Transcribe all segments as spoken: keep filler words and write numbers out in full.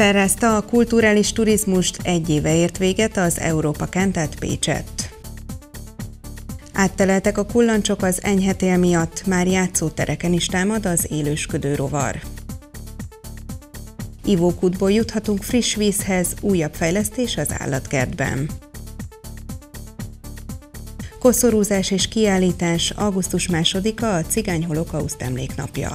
Felrázta a kulturális turizmust, egy éve ért véget az Európa Cantat Pécsett. Átteleltek a kullancsok az enyhe tél miatt, már játszótereken is támad az élősködő rovar. Ivókútból juthatunk friss vízhez, újabb fejlesztés az állatkertben. Koszorúzás és kiállítás, augusztus másodika a Cigány Holokauszt emléknapja.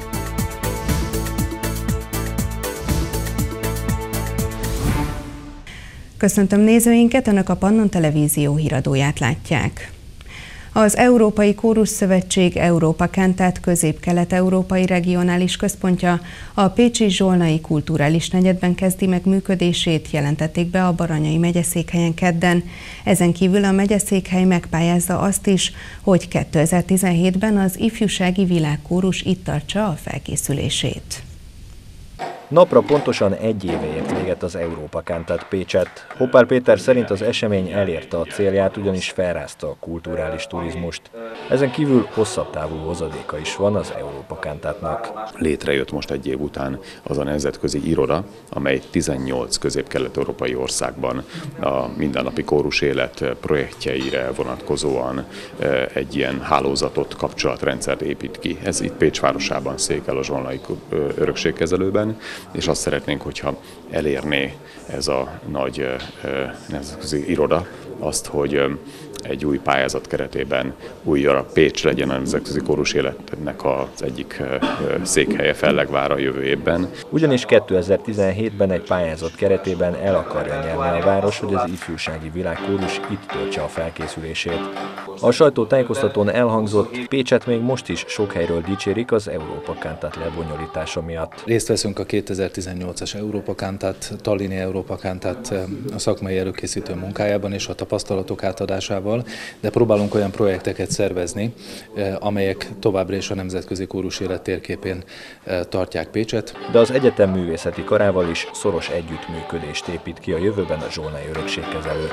Köszöntöm nézőinket, Önök a Pannon Televízió híradóját látják. Az Európai Kórus Szövetség Európa Cantat közép-kelet-európai regionális központja a pécsi Zsolnai kulturális negyedben kezdi meg működését, jelentették be a Baranyai megyeszékhelyen kedden. Ezen kívül a megyeszékhely megpályázza azt is, hogy kétezer-tizenhétben az ifjúsági világkórus itt tartsa a felkészülését. Napra pontosan egy éve ért véget az Európa Cantat Pécsett. Hoppár Péter szerint az esemény elérte a célját, ugyanis felrázta a kulturális turizmust. Ezen kívül hosszabb távú hozadéka is van az Európa Cantatnak. Létrejött most egy év után az a nemzetközi iroda, amely tizennyolc közép-kelet-európai országban a mindennapi kórus élet projektjeire vonatkozóan egy ilyen hálózatot, kapcsolatrendszert épít ki. Ez itt Pécs városában székel a Zsolnai örökségkezelőben, és azt szeretnénk, hogyha elérné ez a nagy nemzetközi iroda azt, hogy egy új pályázat keretében újra Pécs legyen a nemzetközi kórus életnek az egyik székhelye Fellegvár a jövő évben. Ugyanis kétezer-tizenhétben egy pályázat keretében el akarja nyerni a város, hogy az ifjúsági világkórus itt töltse a felkészülését. A sajtótájékoztatón elhangzott, Pécset még most is sok helyről dicsérik az Európa Cantat lebonyolítása miatt. Részt veszünk a kétezer-tizennyolcas Európa Cantat, Tallini Európa Cantat a szakmai előkészítő munkájában és a tapasztalatok átadásával, de próbálunk olyan projekteket szervezni, amelyek továbbra is a nemzetközi kórus élet térképén tartják Pécset. De az egyetem művészeti karával is szoros együttműködést épít ki a jövőben a Zsolnai örökségkezelő.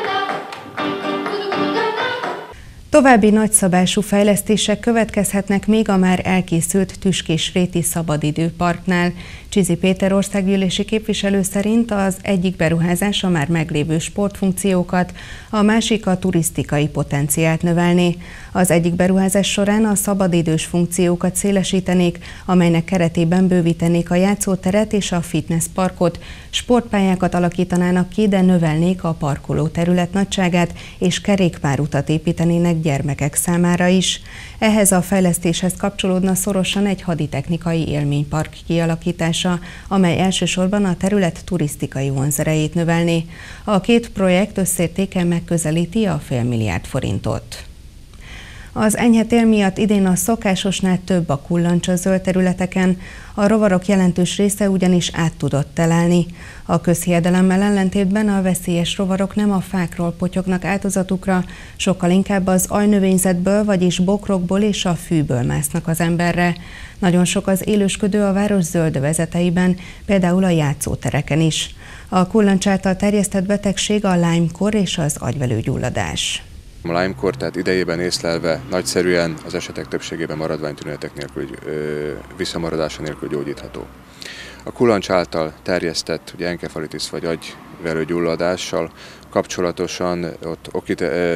További nagyszabású fejlesztések következhetnek még a már elkészült Tüskés-Réti szabadidőparknál. Csizi Péter országgyűlési képviselő szerint az egyik beruházás a már meglévő sportfunkciókat, a másik a turisztikai potenciált növelné. Az egyik beruházás során a szabadidős funkciókat szélesítenék, amelynek keretében bővítenék a játszóteret és a fitnessparkot, sportpályákat alakítanának ki, de növelnék a parkoló terület nagyságát és kerékpárutat építenének gyermekek számára is. Ehhez a fejlesztéshez kapcsolódna szorosan egy haditechnikai élménypark kialakítása, amely elsősorban a terület turisztikai vonzerejét növelné. A két projekt összértéke megközelíti a fél milliárd forintot. Az enyhe tél miatt idén a szokásosnál több a kullancs a zöld területeken, a rovarok jelentős része ugyanis át tudott telelni. A közhiedelemmel ellentétben a veszélyes rovarok nem a fákról potyognak áldozatukra, sokkal inkább az ajnövényzetből, vagyis bokrokból és a fűből másznak az emberre. Nagyon sok az élősködő a város zöld övezeteiben, például a játszótereken is. A kullancs által terjesztett betegség a Lyme-kór és az agyvelőgyulladás. A Lyme-kór, tehát idejében észlelve nagyszerűen az esetek többségében maradványtünetek nélkül, visszamaradása nélkül gyógyítható. A kullancs által terjesztett ugye, enkefalitis vagy agyvelőgyulladással kapcsolatosan ott okite, ö,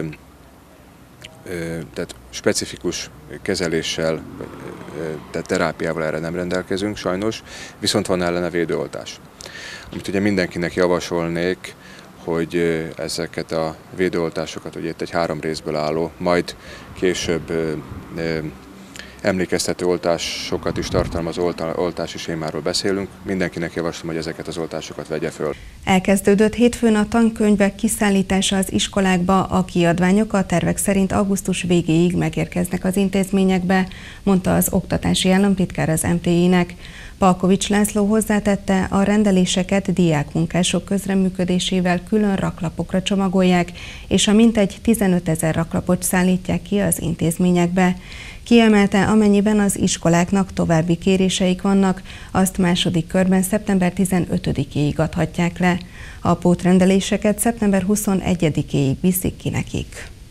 ö, tehát specifikus kezeléssel, ö, tehát terápiával erre nem rendelkezünk sajnos, viszont van ellene védőoltás. Amit ugye mindenkinek javasolnék, hogy ezeket a védőoltásokat, ugye itt egy három részből álló, majd később ö, ö, emlékeztető oltásokat is tartalmazó oltási sémáról beszélünk. Mindenkinek javaslom, hogy ezeket az oltásokat vegye föl. Elkezdődött hétfőn a tankönyvek kiszállítása az iskolákba, a kiadványok a tervek szerint augusztus végéig megérkeznek az intézményekbe, mondta az oktatási államtitkár az em té i-nek. Palkovics László hozzátette, a rendeléseket diákmunkások közreműködésével külön raklapokra csomagolják, és a mintegy tizenötezer raklapot szállítják ki az intézményekbe. Kiemelte, amennyiben az iskoláknak további kéréseik vannak, azt második körben szeptember tizenötödikéig adhatják le. A pótrendeléseket szeptember huszonegyedikéig viszik ki nekik.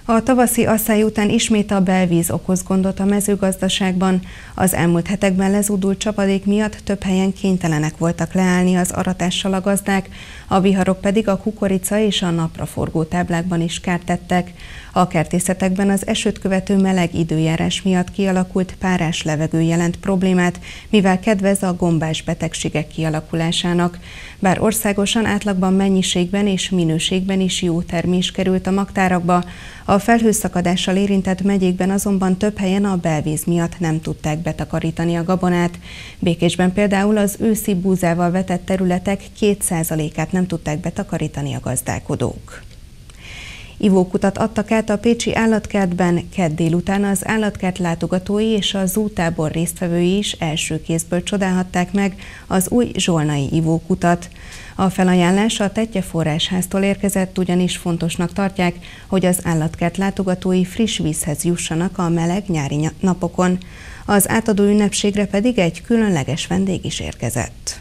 A tavaszi asszály után ismét a belvíz okoz gondot a mezőgazdaságban. Az elmúlt hetekben lezúdult csapadék miatt több helyen kénytelenek voltak leállni az aratással a gazdák, a viharok pedig a kukorica és a napraforgó táblákban is kárt tettek. A kertészetekben az esőt követő meleg időjárás miatt kialakult párás levegő jelent problémát, mivel kedvez a gombás betegségek kialakulásának. Bár országosan átlagban mennyiségben és minőségben is jó termés került a magtárakba, a felhőszakadással érintett megyékben azonban több helyen a belvíz miatt nem tudták betakarítani a gabonát. Békésben például az őszi búzával vetett területek két százalékát nem tudták betakarítani a gazdálkodók. Ivókutat adtak át a pécsi állatkertben, kedd délután az állatkert látogatói és a zootábor résztvevői is első kézből csodálhatták meg az új zsolnai ivókutat. A felajánlás a Tettye forrásháztól érkezett, ugyanis fontosnak tartják, hogy az állatkert látogatói friss vízhez jussanak a meleg nyári napokon. Az átadó ünnepségre pedig egy különleges vendég is érkezett.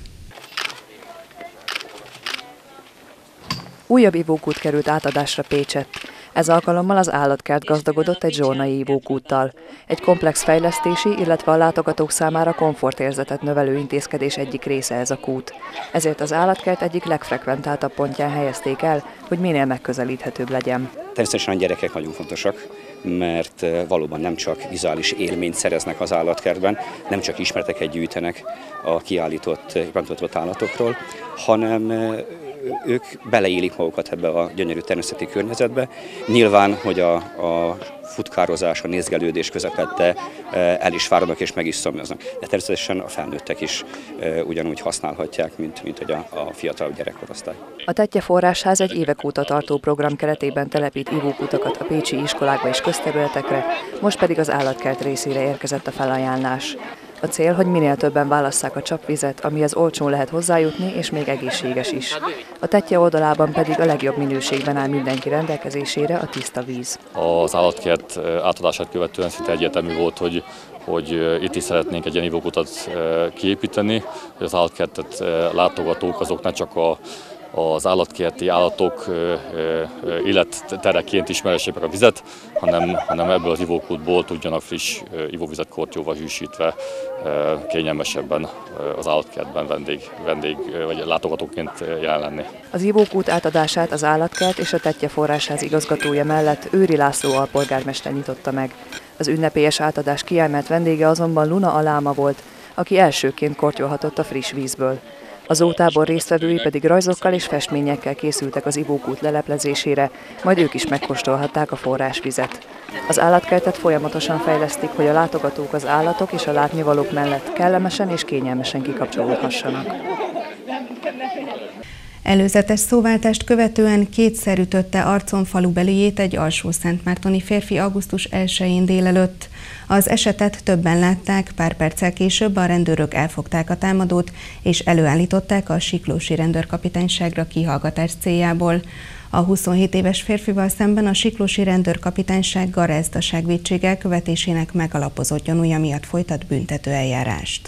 Újabb ivókút került átadásra Pécsett. Ez alkalommal az állatkert gazdagodott egy zsolnai ivókúttal. Egy komplex fejlesztési, illetve a látogatók számára komfortérzetet növelő intézkedés egyik része ez a kút. Ezért az állatkert egyik legfrekventáltabb pontján helyezték el, hogy minél megközelíthetőbb legyen. Természetesen a gyerekek nagyon fontosak, mert valóban nem csak vizuális élményt szereznek az állatkertben, nem csak ismereteket gyűjtenek a kiállított, bemutatott állatokról, hanem ők beleélik magukat ebbe a gyönyörű természeti környezetbe. Nyilván, hogy a, a futkározás, a nézgelődés közepette el is fáradnak és meg is szomjaznak. De természetesen a felnőttek is ugyanúgy használhatják, mint, mint hogy a, a fiatal gyerekkorosztály. A Tettye forrásház egy évek óta tartó program keretében telepít ivókutakat a pécsi iskolákba és közterületekre, most pedig az állatkert részére érkezett a felajánlás. A cél, hogy minél többen válasszák a csapvizet, amihez olcsón lehet hozzájutni, és még egészséges is. A Tettye oldalában pedig a legjobb minőségben áll mindenki rendelkezésére a tiszta víz. Az állatkert átadását követően szinte egyértelmű volt, hogy, hogy itt is szeretnénk egy ilyen ivókutat kiépíteni, hogy az állatkertet látogatók azok ne csak a az állatkerti állatok élettereként ismerhessék meg a vizet, hanem, hanem ebből az ivókútból tudjanak friss ivóvizet kortyóval hűsítve kényelmesebben az állatkertben vendég, vendég vagy látogatóként jelen lenni. Az ivókút átadását az állatkert és a Tettye forrásház igazgatója mellett Őri László alpolgármester nyitotta meg. Az ünnepélyes átadás kiemelt vendége azonban Luna Aláma volt, aki elsőként kortyolhatott a friss vízből. A zootábor résztvevői pedig rajzokkal és festményekkel készültek az ivókút leleplezésére, majd ők is megkóstolhatták a forrásvizet. Az állatkertet folyamatosan fejlesztik, hogy a látogatók az állatok és a látnivalók mellett kellemesen és kényelmesen kikapcsolódhassanak. Előzetes szóváltást követően kétszer ütötte arcon falubeliét egy alsó-szentmártoni férfi augusztus elsején délelőtt. Az esetet többen látták, pár perccel később a rendőrök elfogták a támadót, és előállították a siklósi rendőrkapitányságra kihallgatás céljából. A huszonhét éves férfival szemben a siklósi rendőrkapitányság gazdaságvétség elkövetésének megalapozott gyanúja miatt folytat büntetőeljárást.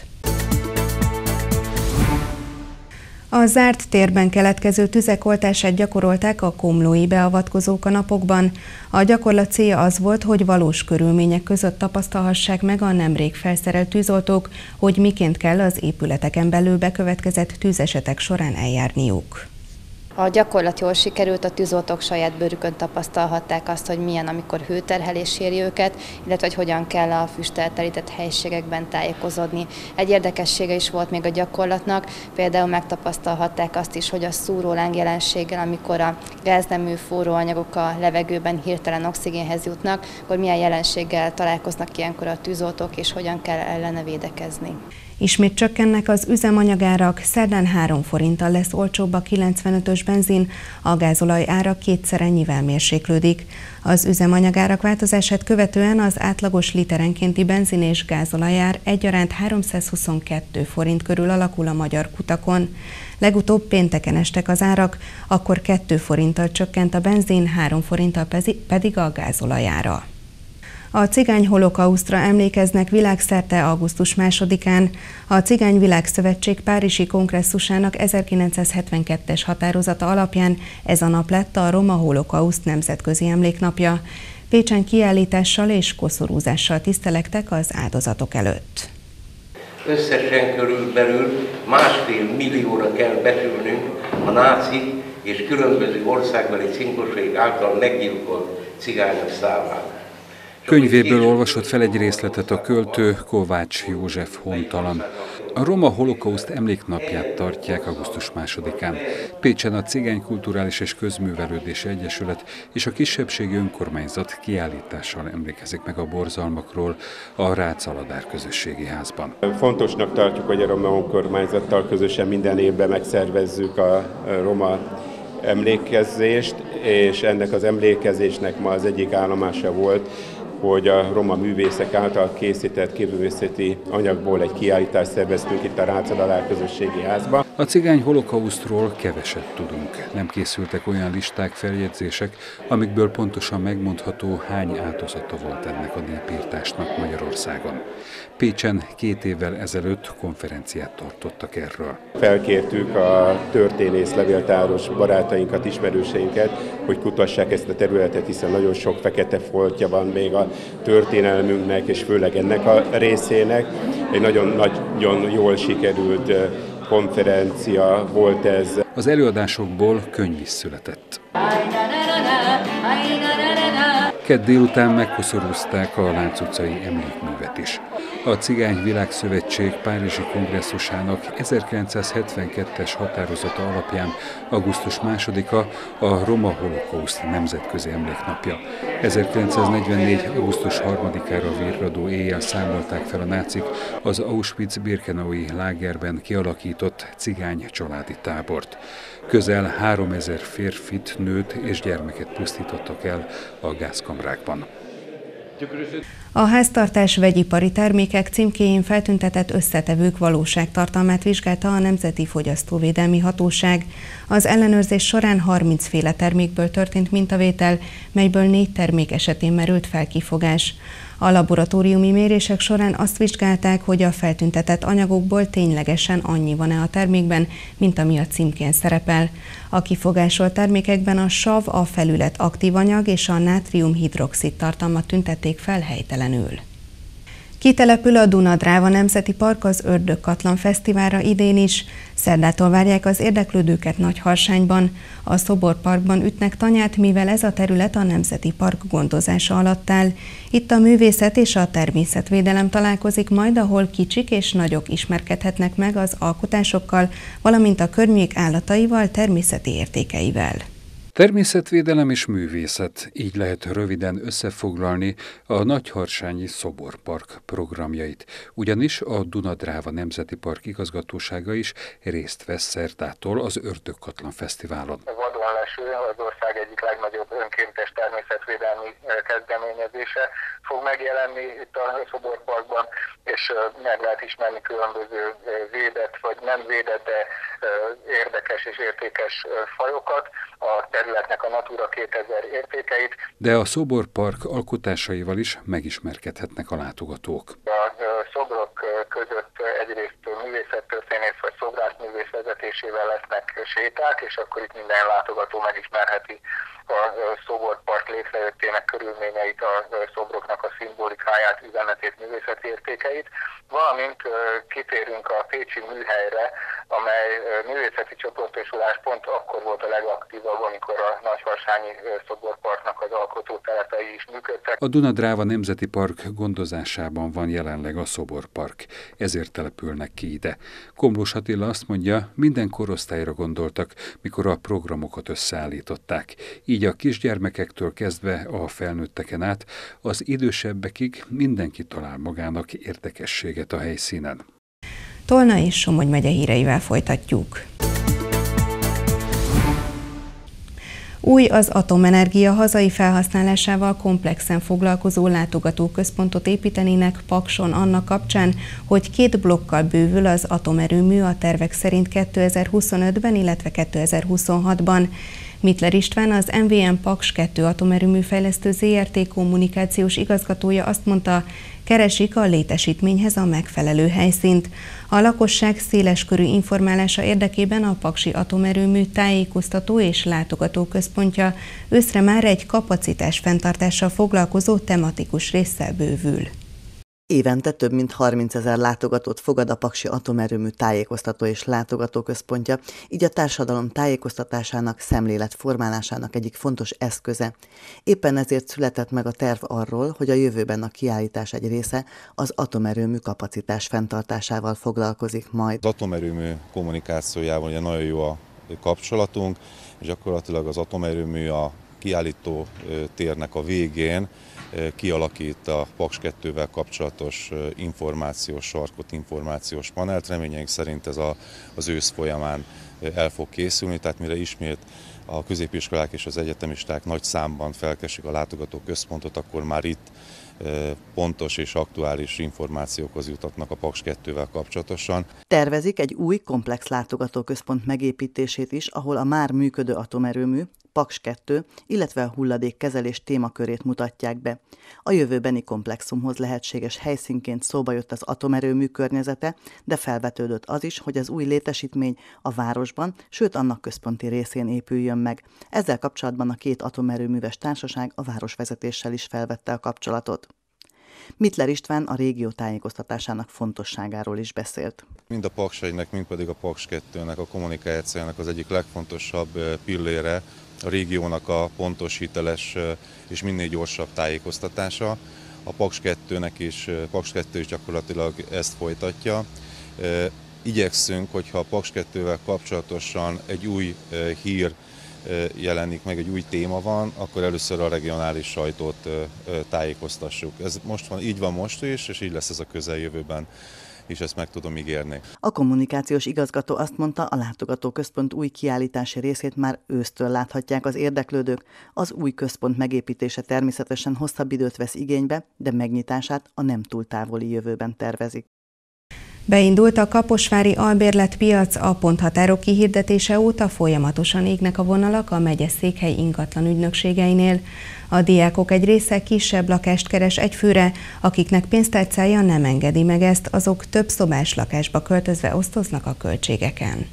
A zárt térben keletkező tüzek oltását gyakorolták a komlói beavatkozók a napokban. A gyakorlat célja az volt, hogy valós körülmények között tapasztalhassák meg a nemrég felszerelt tűzoltók, hogy miként kell az épületeken belül bekövetkezett tűzesetek során eljárniuk. A gyakorlat jól sikerült, a tűzoltók saját bőrükön tapasztalhatták azt, hogy milyen, amikor hőterhelés éri őket, illetve hogy hogyan kell a füsttel telített helyiségekben tájékozódni. Egy érdekessége is volt még a gyakorlatnak, például megtapasztalhatták azt is, hogy a szúróláng jelenséggel, amikor a gáznemű forróanyagok a levegőben hirtelen oxigénhez jutnak, akkor milyen jelenséggel találkoznak ilyenkor a tűzoltók, és hogyan kell ellene védekezni. Ismét csökkennek az üzemanyagárak, szerdán három forinttal lesz olcsóbb a kilencvenötös benzin, a gázolaj ára kétszer ennyivel mérséklődik. Az üzemanyagárak változását követően az átlagos literenkénti benzin és gázolajár egyaránt háromszázhuszonkettő forint körül alakul a magyar kutakon. Legutóbb pénteken estek az árak, akkor két forinttal csökkent a benzin, három forinttal pedig a gázolajára. A cigány holokausztra emlékeznek világszerte augusztus másodikán. A Cigány Világszövetség párizsi kongresszusának ezerkilencszázhetvenkettes határozata alapján ez a nap lett a Roma Holokauszt nemzetközi emléknapja. Pécsen kiállítással és koszorúzással tisztelektek az áldozatok előtt. Összesen körülbelül másfél millióra kell becsülnünk a náci és különböző országbeli cinkosaik által meggyilkolt cigányok számát. Könyvéből olvasott fel egy részletet a költő, Kovács József hontalan. A roma holokauszt emléknapját tartják augusztus másodikán. Pécsen a Cigány Kulturális és Közművelődési Egyesület és a kisebbségi önkormányzat kiállítással emlékezik meg a borzalmakról a Rácz-Aladár közösségi házban. Fontosnak tartjuk, hogy a roma önkormányzattal közösen minden évben megszervezzük a roma emlékezést, és ennek az emlékezésnek ma az egyik állomása volt, hogy a roma művészek által készített képzőművészeti anyagból egy kiállítást szerveztünk itt a Rácz-Aladár közösségi házban. A cigány holokausztról keveset tudunk. Nem készültek olyan listák, feljegyzések, amikből pontosan megmondható, hány áldozata volt ennek a népírtásnak Magyarországon. Pécsen két évvel ezelőtt konferenciát tartottak erről. Felkértük a történész, levéltáros barátainkat, ismerőseinket, hogy kutassák ezt a területet, hiszen nagyon sok fekete foltja van még a történelmünknek, és főleg ennek a részének. Egy nagyon-nagyon jól sikerült konferencia volt ez. Az előadásokból könyv is született. Kedd délután megkoszorúzták a Lánc utcai emlékművet is. A Cigány Világszövetség párizsi kongresszusának ezerkilencszázhetvenkettes határozata alapján augusztus másodika a Roma Holokauszt nemzetközi emléknapja. ezerkilencszáznegyvennégy. augusztus harmadikára virradó éjjel számolták fel a nácik az Auschwitz-Birkenaui lágerben kialakított cigány családi tábort. Közel háromezer férfit, nőt és gyermeket pusztítottak el a gázkamrákban. A háztartás vegyipari termékek címkéjén feltüntetett összetevők valóságtartalmát vizsgálta a Nemzeti Fogyasztóvédelmi Hatóság. Az ellenőrzés során harminc féle termékből történt mintavétel, melyből négy termék esetén merült fel kifogás. A laboratóriumi mérések során azt vizsgálták, hogy a feltüntetett anyagokból ténylegesen annyi van-e a termékben, mint ami a címkén szerepel. A kifogásolt termékekben a sav, a felület aktív anyag és a nátrium-hidroxid tartalmat tüntették fel helytelenül. Kitelepül a Duna-Dráva Nemzeti Park az Ördögkatlan Fesztiválra idén is. Szerdától várják az érdeklődőket Nagyharsányban. A Szoborparkban ütnek tanyát, mivel ez a terület a Nemzeti Park gondozása alatt áll. Itt a művészet és a természetvédelem találkozik majd, ahol kicsik és nagyok ismerkedhetnek meg az alkotásokkal, valamint a környék állataival, természeti értékeivel. Természetvédelem és művészet, így lehet röviden összefoglalni a Nagyharsányi Szoborpark programjait, ugyanis a Duna-Dráva Nemzeti Park igazgatósága is részt vesz szerdától az Ördögkatlan Fesztiválon. Vadon leső, az ország egyik legnagyobb önkéntes természetvédelmi kezdeményezése fog megjelenni itt a Szoborparkban, és meg lehet ismerni különböző védett vagy nem védett, de érdekes és értékes fajokat, a területnek a Natura kétezer értékeit. De a Szoborpark alkotásaival is megismerkedhetnek a látogatók. A szobrok között egyrészt művészettörténész vagy szobrászművész vezetésével lesznek séták, és akkor itt minden látogató megismerheti a Szoborpark létrejöttének körülményeit, a szobroknak a szimbolikáját, üzenetét, művészeti értékeit, valamint kitérünk a pécsi műhelyre, amely művészeti csoportosulás pont akkor volt a legaktívabb, amikor a Nagyharsányi Szoborparknak az alkotótelepei is működtek. A Duna-Dráva Nemzeti Park gondozásában van jelenleg a Szoborpark, ezért települnek ki ide. Komlós Attila azt mondja, minden korosztályra gondoltak, mikor a programokat összeállították. Így a kisgyermekektől kezdve a felnőtteken át, az idősebbekig mindenki talál magának érdekességet a helyszínen. Tolna és Somogy megye híreivel folytatjuk. Új az atomenergia hazai felhasználásával komplexen foglalkozó látogatóközpontot építenének Pakson annak kapcsán, hogy két blokkal bővül az atomerőmű a tervek szerint kétezer-huszonötben, illetve kétezer-huszonhatban. Mittler István, az em vé em Paks kettő atomerőmű fejlesztő zé er té kommunikációs igazgatója azt mondta, keresik a létesítményhez a megfelelő helyszínt. A lakosság széleskörű informálása érdekében a paksi atomerőmű tájékoztató és látogató központja őszre már egy kapacitás fenntartással foglalkozó tematikus résszel bővül. Évente több mint harmincezer látogatót fogad a paksi atomerőmű tájékoztató és látogatóközpontja, így a társadalom tájékoztatásának, szemléletformálásának egyik fontos eszköze. Éppen ezért született meg a terv arról, hogy a jövőben a kiállítás egy része az atomerőmű kapacitás fenntartásával foglalkozik majd. Az atomerőmű kommunikációjával ugye nagyon jó a kapcsolatunk, és gyakorlatilag az atomerőmű a kiállító térnek a végén kialakít a Paks kettővel kapcsolatos információs sarkot, információs panelt. Reményeink szerint ez a, az ősz folyamán el fog készülni, tehát mire ismét a középiskolák és az egyetemisták nagy számban felkeresik a látogatóközpontot, akkor már itt pontos és aktuális információkhoz jutatnak a Paks kettővel kapcsolatosan. Tervezik egy új komplex látogatóközpont megépítését is, ahol a már működő atomerőmű, Paks kettő, illetve a hulladékkezelés témakörét mutatják be. A jövőbeni komplexumhoz lehetséges helyszínként szóba jött az atomerőmű környezete, de felvetődött az is, hogy az új létesítmény a városban, sőt annak központi részén épüljön meg. Ezzel kapcsolatban a két atomerőműves társaság a városvezetéssel is felvette a kapcsolatot. Mittler István a régió tájékoztatásának fontosságáról is beszélt. Mind a Paks egynek, mind pedig a Paks kettőnek a kommunikációjának az egyik legfontosabb pillére a régiónak a pontos, hiteles és minél gyorsabb tájékoztatása. A Paks kettőnek is, Paks kettő is gyakorlatilag ezt folytatja. Igyekszünk, hogyha a Paks kettővel kapcsolatosan egy új hír jelenik meg, egy új téma van, akkor először a regionális sajtót tájékoztassuk. Ez most van, így van most is, és így lesz ez a közeljövőben és ezt meg tudom ígérni. A kommunikációs igazgató azt mondta, a látogatóközpont új kiállítási részét már ősztől láthatják az érdeklődők. Az új központ megépítése természetesen hosszabb időt vesz igénybe, de megnyitását a nem túl távoli jövőben tervezik. Beindult a kaposvári albérletpiac, a ponthatárok kihirdetése óta folyamatosan égnek a vonalak a megyeszékhely ingatlan ügynökségeinél. A diákok egy része kisebb lakást keres egyfőre, akiknek pénztárcája nem engedi meg ezt, azok több szobás lakásba költözve osztoznak a költségeken.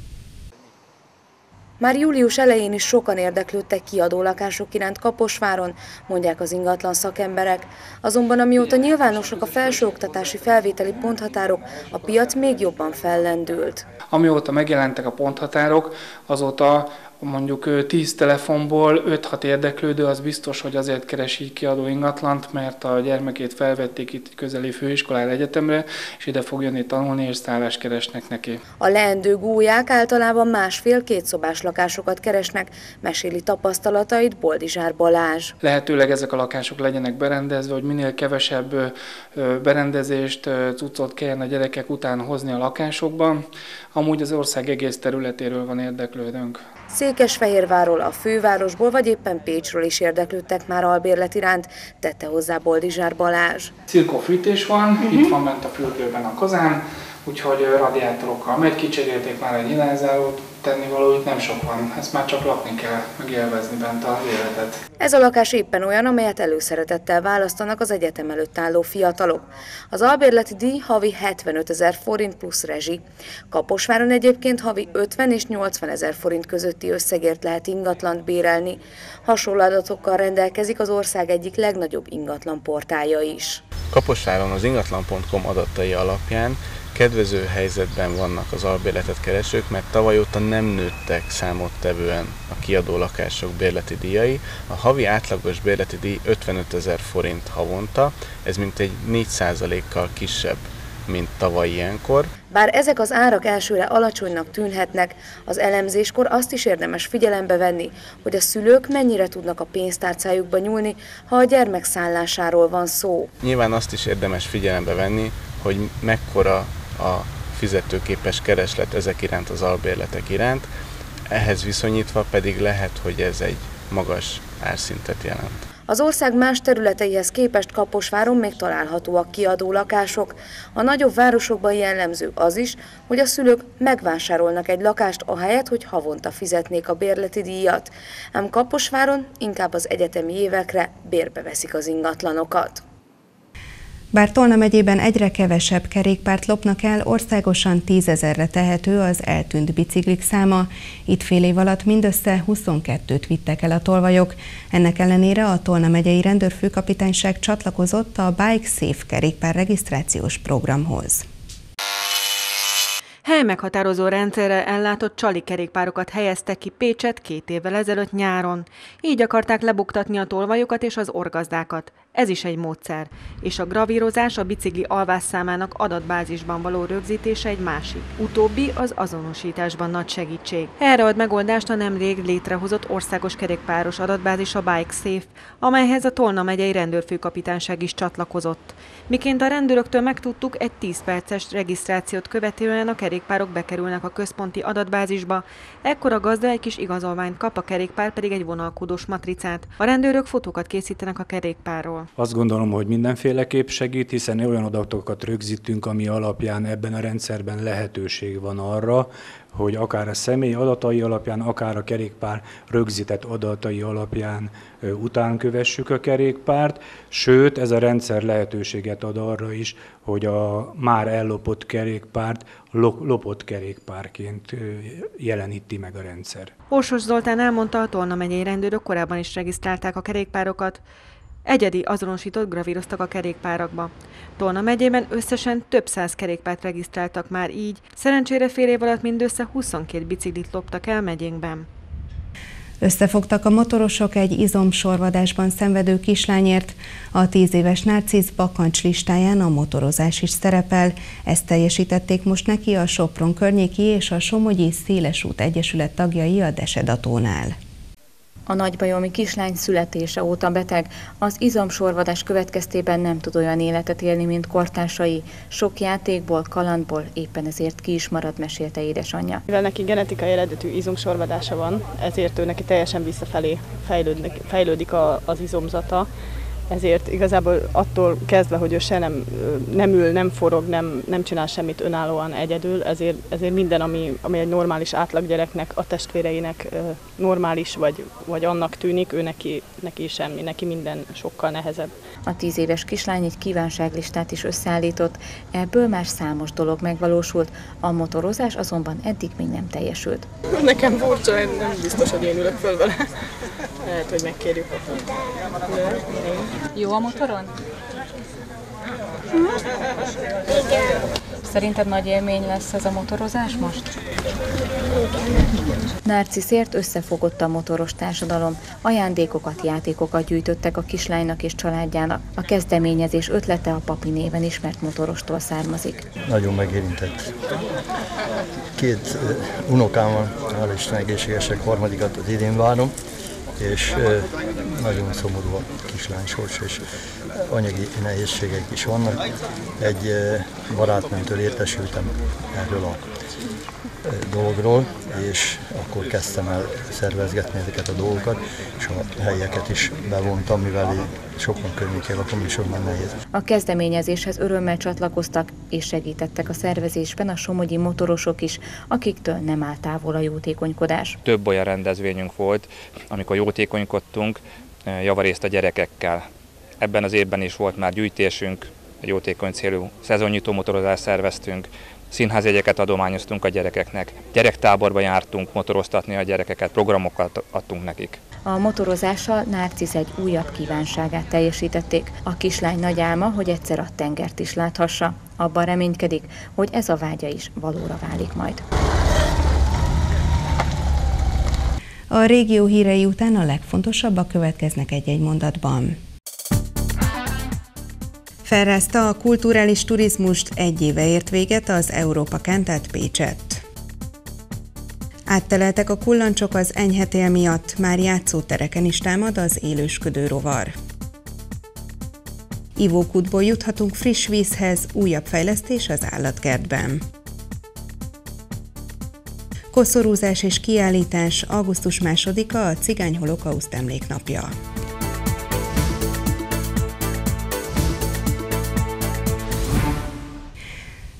Már július elején is sokan érdeklődtek kiadó lakások iránt Kaposváron, mondják az ingatlan szakemberek. Azonban amióta nyilvánosak a felsőoktatási felvételi ponthatárok, a piac még jobban fellendült. Amióta megjelentek a ponthatárok, azóta mondjuk tíz telefonból öt-hat érdeklődő, az biztos, hogy azért keres így kiadó ingatlant, mert a gyermekét felvették itt közeli főiskolára, egyetemre, és ide fog jönni tanulni, és szállást keresnek neki. A leendő gúlyák általában másfél-két szobás lakásokat keresnek, meséli tapasztalatait Boldizsár Balázs. Lehetőleg ezek a lakások legyenek berendezve, hogy minél kevesebb berendezést, cuccot kelljen a gyerekek után hozni a lakásokban. Amúgy az ország egész területéről van érdeklődőnk. Székesfehérvárról, a fővárosból vagy éppen Pécsről is érdeklődtek már albérlet iránt, tette hozzá Boldizsár Balázs. Cirkófűtés van, uh-huh. Itt van bent a fürdőben a kazán, úgyhogy radiátorokkal megy, kicserélték már egy nyilázárót, tennivaló itt nem sok van, ezt már csak lakni kell, meg élvezni bent az életet. Ez a lakás éppen olyan, amelyet előszeretettel választanak az egyetem előtt álló fiatalok. Az albérleti díj havi hetvenötezer forint plusz rezsi. Kaposváron egyébként havi ötven és nyolcvanezer forint közötti összegért lehet ingatlant bérelni. Hasonló adatokkal rendelkezik az ország egyik legnagyobb ingatlan portálja is. Kaposváron az ingatlan pont com adatai alapján kedvező helyzetben vannak az albérletet keresők, mert tavaly óta nem nőttek számottevően a kiadó lakások bérleti díjai. A havi átlagos bérleti díj ötvenötezer forint havonta, ez mintegy négy százalékkal kisebb, mint tavaly ilyenkor. Bár ezek az árak elsőre alacsonynak tűnhetnek, az elemzéskor azt is érdemes figyelembe venni, hogy a szülők mennyire tudnak a pénztárcájukba nyúlni, ha a gyermek szállásáról van szó. Nyilván azt is érdemes figyelembe venni, hogy mekkora a fizetőképes kereslet ezek iránt, az albérletek iránt, ehhez viszonyítva pedig lehet, hogy ez egy magas árszintet jelent. Az ország más területeihez képest Kaposváron még találhatóak kiadó lakások. A nagyobb városokban jellemző az is, hogy a szülők megvásárolnak egy lakást ahelyett, hogy havonta fizetnék a bérleti díjat. Ám Kaposváron inkább az egyetemi évekre bérbe veszik az ingatlanokat. Bár Tolna megyében egyre kevesebb kerékpárt lopnak el, országosan tízezerre tehető az eltűnt biciklik száma. Itt fél év alatt mindössze huszonkettőt vittek el a tolvajok. Ennek ellenére a Tolna megyei rendőrfőkapitányság csatlakozott a Bike Safe kerékpár regisztrációs programhoz. Helymeghatározó rendszerrel ellátott csali kerékpárokat helyeztek ki Pécset két évvel ezelőtt nyáron. Így akarták lebuktatni a tolvajokat és az orgazdákat. Ez is egy módszer. És a gravírozás, a bicikli alvásszámának adatbázisban való rögzítése egy másik. Utóbbi az azonosításban nagy segítség. Erre ad megoldást a nemrég létrehozott országos kerékpáros adatbázis, a Bike Safe, amelyhez a Tolna megyei rendőrfőkapitányság is csatlakozott. Miként a rendőröktől megtudtuk, egy tíz perces regisztrációt követően a kerékpárok bekerülnek a központi adatbázisba, ekkor a gazda egy kis igazolványt kap, a kerékpár pedig egy vonalkódos matricát. A rendőrök fotókat készítenek a kerékpárról. Azt gondolom, hogy mindenféleképp segít, hiszen olyan adatokat rögzítünk, ami alapján ebben a rendszerben lehetőség van arra, hogy akár a személy adatai alapján, akár a kerékpár rögzített adatai alapján után kövessük a kerékpárt, sőt ez a rendszer lehetőséget ad arra is, hogy a már ellopott kerékpárt lopott kerékpárként jeleníti meg a rendszer. Orsos Zoltán elmondta, a Tolna megyei rendőrök korábban is regisztrálták a kerékpárokat. Egyedi azonosított gravíroztak a kerékpárakba. Tolna megyében összesen több száz kerékpárt regisztráltak már így, szerencsére fél év alatt mindössze huszonkét biciklit loptak el megyénkben. Összefogtak a motorosok egy izomsorvadásban szenvedő kislányért. A tíz éves Narcisz bakancs listáján a motorozás is szerepel. Ezt teljesítették most neki a Sopron környéki és a Somogyi Szélesút Egyesület tagjai a Desedatónál. A nagybajomi kislány születése óta beteg, az izomsorvadás következtében nem tud olyan életet élni, mint kortársai. Sok játékból, kalandból éppen ezért ki is marad, mesélte édesanyja. Mivel neki genetikai eredetű izomsorvadása van, ezért ő neki teljesen visszafelé fejlődik, fejlődik a, az izomzata. Ezért igazából attól kezdve, hogy ő se nem, nem ül, nem forog, nem, nem csinál semmit önállóan egyedül, ezért, ezért minden, ami, ami egy normális átlaggyereknek, a testvéreinek normális, vagy, vagy annak tűnik, ő neki, neki semmi, neki minden sokkal nehezebb. A tíz éves kislány egy kívánságlistát is összeállított, ebből már számos dolog megvalósult, a motorozás azonban eddig még nem teljesült. Nekem furcsa, nem biztos, hogy én ülök föl vele. Lehet, hogy megkérjük a Jó a motoron? Igen. Szerinted nagy élmény lesz ez a motorozás most? Narciszért összefogott a motoros társadalom. Ajándékokat, játékokat gyűjtöttek a kislánynak és családjának. A kezdeményezés ötlete a Papi néven ismert motorostól származik. Nagyon megérintett. Két unokám van, hál' Isten egészségesek, harmadikat az idén várom, és nagyon szomorú a kislány sors, és anyagi nehézségek is vannak. Egy barátnőmtől értesültem erről a dologról, és akkor kezdtem el szervezgetni ezeket a dolgokat, és a helyeket is bevontam, mivel én sokan környékén lakom, és onnan nehéz. A kezdeményezéshez örömmel csatlakoztak, és segítettek a szervezésben a somogyi motorosok is, akiktől nem áll távol a jótékonykodás. Több olyan rendezvényünk volt, amikor jótékonykodtunk, javarészt a gyerekekkel. Ebben az évben is volt már gyűjtésünk, egy jótékony célú szezonnyitó motorozást szerveztünk, színházjegyeket adományoztunk a gyerekeknek, gyerektáborba jártunk motoroztatni a gyerekeket, programokat adtunk nekik. A motorozással Narcisz egy újabb kívánságát teljesítették. A kislány nagy álma, hogy egyszer a tengert is láthassa. Abban reménykedik, hogy ez a vágya is valóra válik majd. A régió hírei után a legfontosabbak következnek egy-egy mondatban. Felrázta a kulturális turizmust, egy éve ért véget az Európa Cantát Pécsett. Átteleltek a kullancsok az enyhe tél miatt, már játszótereken is támad az élősködő rovar. Ivókútból juthatunk friss vízhez, újabb fejlesztés az állatkertben. Koszorúzás és kiállítás, augusztus másodika a Cigány Holokauszt emléknapja.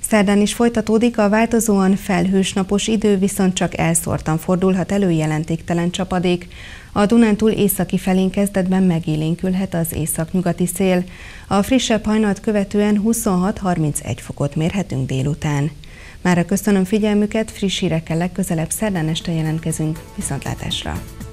Szerdán is folytatódik a változóan felhős napos idő, viszont csak elszórtan fordulhat elő jelentéktelen csapadék. A Dunántúl északi felén kezdetben megélénkülhet az északnyugati szél. A frissebb hajnalt követően huszonhat-harmincegy fokot mérhetünk délután. Mára köszönöm figyelmüket, friss hírekkel legközelebb szerdán este jelentkezünk. Viszontlátásra!